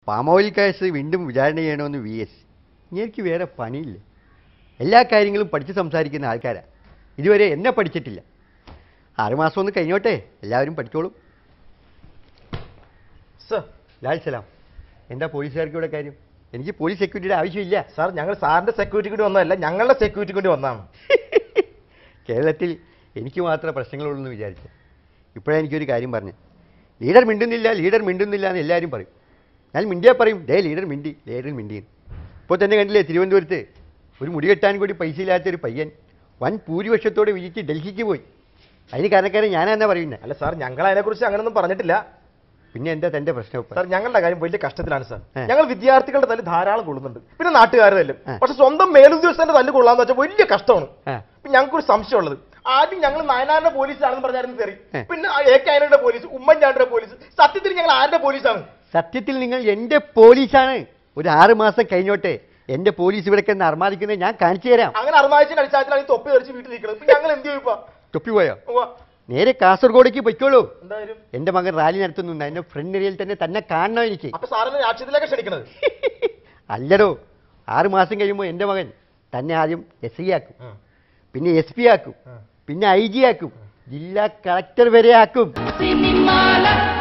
Palm oil case വീണ്ടും വിചാരണ ചെയ്യണമെന്ന് VS. എനിക്ക് വേറെ പണിയില്ല. എല്ലാ കാര്യങ്ങളും പഠിച്ച് സംസാരിക്കുന്ന ആൾക്കാരാണ്. ഇതുവരെ എന്നെ പഠിച്ചിട്ടില്ല. 6 മാസം ഒന്ന് കഴിഞ്ഞോട്ടെ, എല്ലാവരും പഠിച്ചോളും. സർ, ലാൽ സലാം. എന്താ പോലീസുകാർക്ക് ഇവിടെ കാര്യം? എനിക്ക് പോലീസ് സെക്യൂരിറ്റിയുടെ ആവശ്യമില്ല. സാർ, ഞങ്ങൾ സാറിൻ്റെ സെക്യൂരിറ്റിക്ക് വേണ്ടി വന്നതല്ല, ഞങ്ങളുടെ സെക്യൂരിറ്റിക്ക് വേണ്ടി വന്നതാണ്. കേരളത്തിൽ എനിക്ക് മാത്രമേ പ്രശ്നങ്ങളുള്ളൂ എന്ന് വിചാരിച്ചു. ഇപ്പോഴെനിക്കൊരു കാര്യം പറഞ്ഞു. ലീഡർ മിണ്ടുന്നില്ല എന്ന് എല്ലാവരും പറയും. ഞാൻ മിണ്ടിയാൽ പറയും, ലീഡർ മിണ്ടി. ഇപ്പോൾ തന്നെ കണ്ടില്ലേ, തിരുവനന്തപുരത്ത് ഒരു മുടി കെട്ടാൻ കൂടി പൈസ ഇല്ലാത്തൊരു പയ്യൻ വൻ ഭൂരിപക്ഷത്തോടെ വിജിച്ച് ഡൽഹിക്ക് പോയി. അതിന് കാരണക്കാരൻ ഞാനെന്നാ പറയുന്നത്. അല്ല സാർ, ഞങ്ങൾ അതിനെക്കുറിച്ച് അങ്ങനെയൊന്നും പറഞ്ഞിട്ടില്ല. പിന്നെ എന്താ തൻ്റെ പ്രശ്നം? സാർ, ഞങ്ങളുടെ കാര്യം വലിയ കഷ്ടത്തിലാണ് സാർ. ഞങ്ങൾ വിദ്യാർത്ഥികളുടെ തല്ല് ധാരാളം കൊള്ളുന്നുണ്ട്, പിന്നെ നാട്ടുകാരുടെ തല്ലും. പക്ഷെ സ്വന്തം മേലുദ്യോഗസ്ഥന്റെ തല്ല് കൊള്ളാന്ന് വെച്ചാൽ വലിയ കഷ്ടമാണ്. ഞങ്ങൾക്കൊരു സംശയമുള്ളത്, ആദ്യം ഞങ്ങൾ നയനാറിന്റെ പോലീസാണെന്ന് പറഞ്ഞായിരുന്നു ശരി, പിന്നെ AK ആന്റണിയുടെ പോലീസ്, ഉമ്മൻചാണ്ടിയുടെ പോലീസ്. സത്യത്തിൽ ഞങ്ങൾ ആരുടെ പോലീസാണ്? സത്യത്തിൽ നിങ്ങൾ എൻ്റെ പോലീസാണ്. ഒരു 6 മാസം കഴിഞ്ഞോട്ടെ, എൻ്റെ പോലീസ് ഇവിടെ കിടന്ന് അർമാദിക്കുന്നത് ഞാൻ കാണിച്ചു തരാം. അങ്ങനെ അർമാദിച്ചതിന്റെ അടിസ്ഥാനത്തിലാണ് ഈ തൊപ്പി ധരിച്ച് വീട്ടിലിരിക്കുന്നത്. ഞങ്ങൾ എന്ത് ചെയ്യും? തൊപ്പി പോയോ? നേരെ കാസർഗോഡേക്ക് പൊയ്ക്കോളൂ. എന്തായാലും എൻ്റെ മകൻ റാലി നടത്തുന്നുണ്ട്. എൻ്റെ ഫ്രണ്ട് ഏരിയയിൽ തന്നെ കാണണം എനിക്ക്. അപ്പൊ സാറിന് രാഷ്ട്രീയത്തിലേക്ക് ക്ഷണിക്കണത്? അല്ലടോ, 6 മാസം കഴിയുമ്പോൾ എൻ്റെ മകൻ തന്നെ ആദ്യം SI ആക്കും, പിന്നെ SP ആക്കും, പിന്നെ IG ആക്കും, ജില്ലാ കളക്ടർ വരെ ആക്കും.